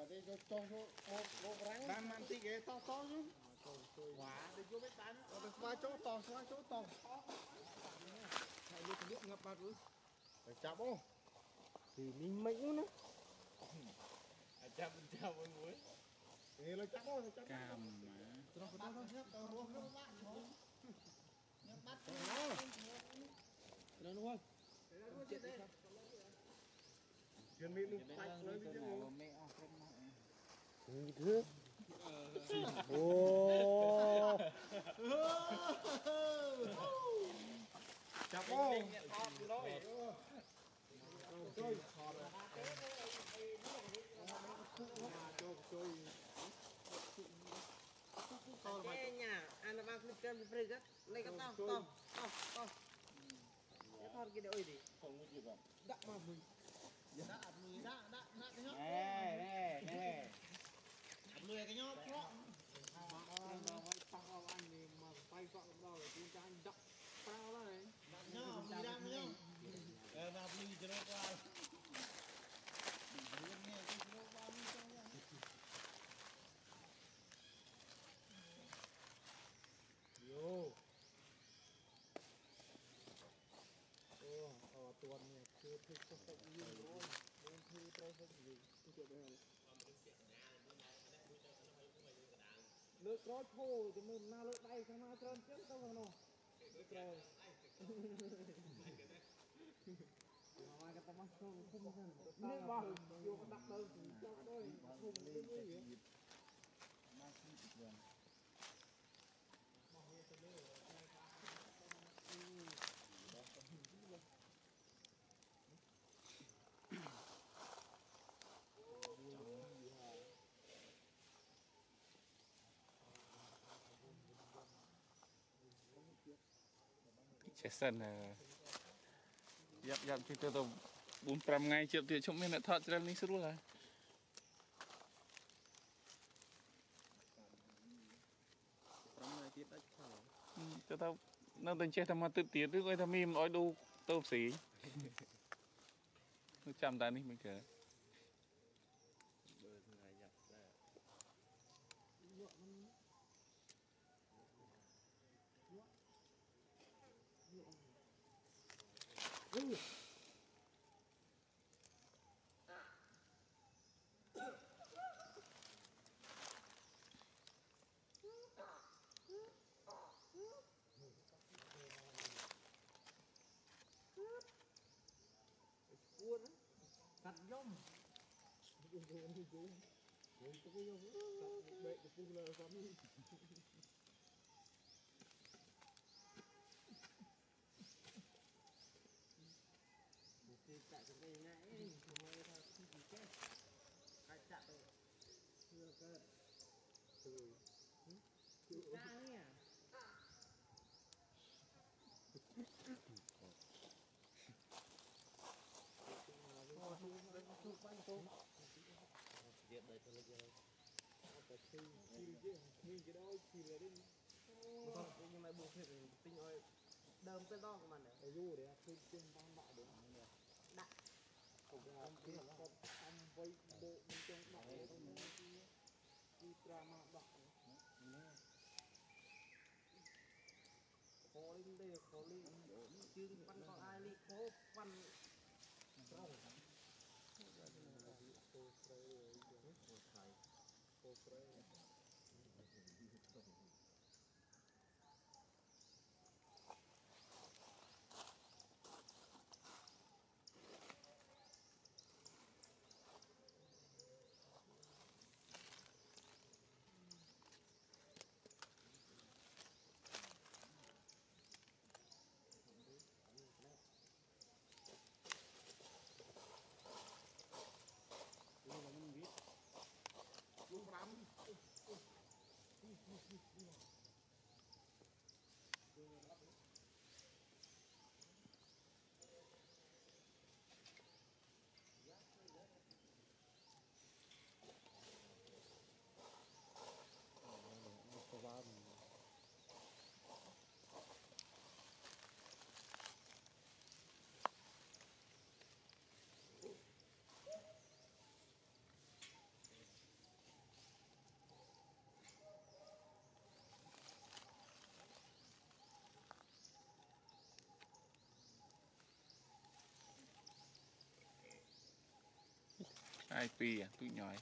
đây cho vô răng ban man tí cái to chứ quả để vô biết bán nó qua chỗ to này đi cái nước ngập bao cứ phải chạm không thì mình mệnh nữa chạm với muối thì nó chạm không chạm cam mà nó bắt nó đúng không chuẩn bị mình bạch lên cái mẹ thứ ô chọc ô chơi cái nhà anh đã mang cái cơm free á lấy cái to cái thon cái đôi gì không có gì cả đặng mà mình đã cái nhóc nè lười cái nhóc đó nó phải anh thì mà tay quặng đâu để chúng ta anh đặng tao đó này nhóc mì đang nhóc vào mì cho nó qua vô tuần này chưa thích có phải gì rồi nên thi tôi không gì tôi chuyện đây nước rót thô thì mình na nước đây không ai trơn chứ đâu mà nó rồi ngoài cái tấm mắt không nước bò vô cái đặt đâu cho đôi không cái gì trẻ sân là dặm thì tôi tầm 4-5 ngày trước thì chúng mình đã thoát ra linh sức luôn rồi cho tao nó tình chết thầm tự tiết với thầm im ói đu tao xí nó chăm ta đi mình kể cắt rông thì chạy cái này ngay không ai ta không gì chết chạy chạy rồi chưa cơ ra đấy à điện đây thôi chứ cái đó thì là đến không nhưng mà buộc thì tinh ơi đơm cái đó của mình để du để khi trên đang bạo được đặt không khi không ăn vây bộ bên trong bạo không đi drama bạo khó lên đây khó lên chứ văn có ai đi khó văn rong luôn là mình biết luôn lắm ai pi à tụi nhỏ